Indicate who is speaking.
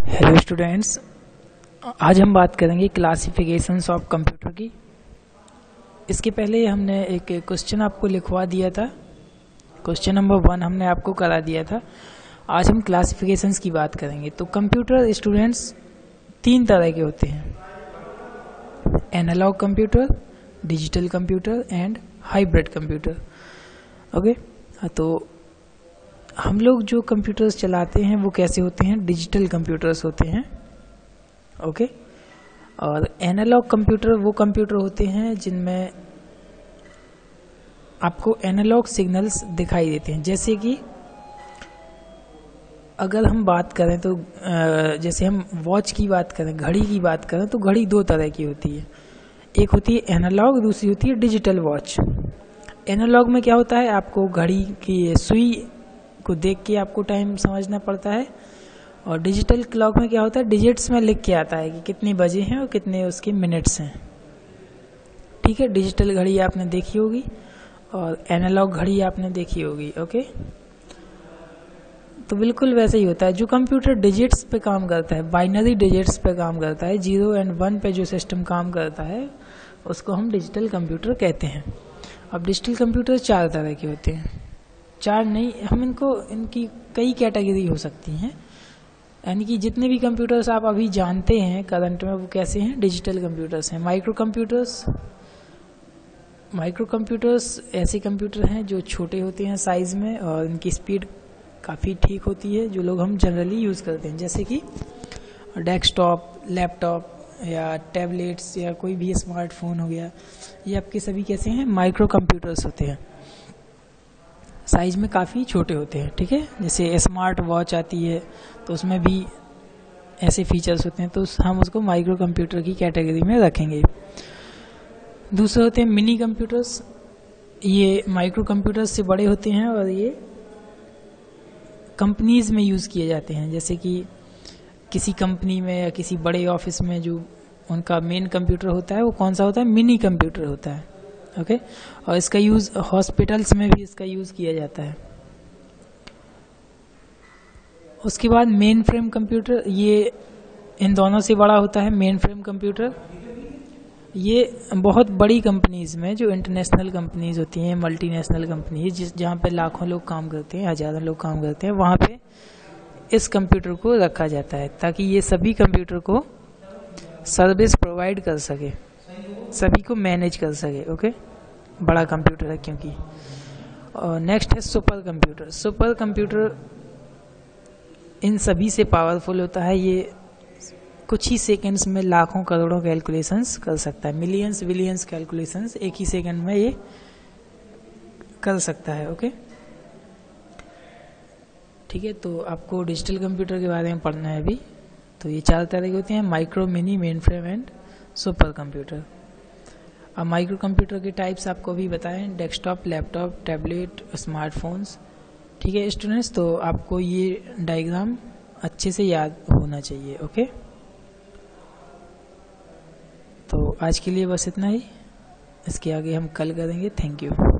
Speaker 1: Hello students, आज हम बात करेंगे क्लासिफिकेशंस ऑफ कंप्यूटर की। इसके पहले हमने एक क्वेश्चन आपको लिखवा दिया था। क्वेश्चन नंबर 1 हमने आपको करा दिया था। आज हम क्लासिफिकेशंस की बात करेंगे। तो कंप्यूटर स्टूडेंट्स 3 तरह के होते हैं: analogue computer, digital computer and hybrid computer. Okay, तो हम लोग जो कंप्यूटर्स चलाते हैं वो कैसे होते हैं? डिजिटल कंप्यूटर्स होते हैं। ओके, और एनालॉग कंप्यूटर वो कंप्यूटर होते हैं जिनमें आपको एनालॉग सिग्नल्स दिखाई देते हैं। जैसे कि अगर हम बात करें तो जैसे हम वॉच की बात करें, घड़ी की बात करें, तो घड़ी 2 तरह की होती है। एक होती है एनालॉग, दूसरी होती है डिजिटल वॉच। एनालॉग में क्या होता है, आपको घड़ी की सुई को देख के आपको टाइम समझना पड़ता है, और डिजिटल क्लॉक में क्या होता है, डिजिट्स में लिख के आता है कि कितने बजे हैं और कितने उसके मिनट्स हैं। ठीक है, डिजिटल घड़ी आपने देखी होगी और एनालॉग घड़ी आपने देखी होगी। ओके, तो बिल्कुल वैसे ही होता है। जो कंप्यूटर डिजिट्स पे काम करता है, बाइनरी डिजिट्स पे काम करता है, 0 और 1 पे जो सिस्टम काम करता है, उसको हम डिजिटल कंप्यूटर कहते हैं। अब डिजिटल कंप्यूटर 4 तरह के होते हैं। 4 नहीं, हम इनकी कई कैटेगरी हो सकती हैं। यानी कि जितने भी कंप्यूटर्स आप अभी जानते हैं करंट में, वो कैसे हैं? डिजिटल कंप्यूटर्स हैं। माइक्रो कंप्यूटर्स ऐसे कंप्यूटर हैं जो छोटे होते हैं साइज में, और इनकी स्पीड काफ़ी ठीक होती है, जो लोग हम जनरली यूज़ करते हैं, जैसे कि डेस्कटॉप, लैपटॉप या टैबलेट्स या कोई भी स्मार्टफोन हो गया। ये आपके सभी कैसे हैं? माइक्रो कंप्यूटर्स होते हैं, साइज में काफ़ी छोटे होते हैं। ठीक है, जैसे स्मार्ट वॉच आती है तो उसमें भी ऐसे फीचर्स होते हैं, तो हम उसको माइक्रो कंप्यूटर की कैटेगरी में रखेंगे। दूसरे होते हैं मिनी कंप्यूटर्स। ये माइक्रो कंप्यूटर्स से बड़े होते हैं और ये कंपनीज में यूज़ किए जाते हैं। जैसे कि किसी कंपनी में या किसी बड़े ऑफिस में जो उनका मेन कंप्यूटर होता है, वो कौन सा होता है? मिनी कंप्यूटर होता है। ओके, और इसका यूज़ हॉस्पिटल्स में भी इसका यूज़ किया जाता है। उसके बाद मेन फ्रेम कंप्यूटर, ये इन दोनों से बड़ा होता है। मेन फ्रेम कंप्यूटर ये बहुत बड़ी कंपनीज में, जो इंटरनेशनल कंपनीज होती हैं, मल्टीनेशनल कंपनीज, जहाँ पे लाखों लोग काम करते हैं, हजारों लोग काम करते हैं, वहाँ पे इस कंप्यूटर को रखा जाता है, ताकि ये सभी कंप्यूटर को सर्विस प्रोवाइड कर सके, सभी को मैनेज कर सके। ओके, बड़ा कंप्यूटर है क्योंकि। और नेक्स्ट है सुपर कंप्यूटर। सुपर कंप्यूटर इन सभी से पावरफुल होता है। ये कुछ ही सेकंड्स में लाखों करोड़ों कैलकुलेशंस कर सकता है, मिलियंस बिलियंस कैलकुलेशंस एक ही सेकंड में ये कर सकता है। ओके, ठीक है, तो आपको डिजिटल कंप्यूटर के बारे में पढ़ना है अभी। तो ये 4 तरह के होते हैं: micro, mini, main frame and super computer. अब माइक्रो कंप्यूटर के टाइप्स आपको भी बताएं: डेस्कटॉप, लैपटॉप, टैबलेट, स्मार्टफोन्स। ठीक है स्टूडेंट्स, तो आपको ये डायग्राम अच्छे से याद होना चाहिए। ओके, तो आज के लिए बस इतना ही। इसके आगे हम कल करेंगे। Thank you.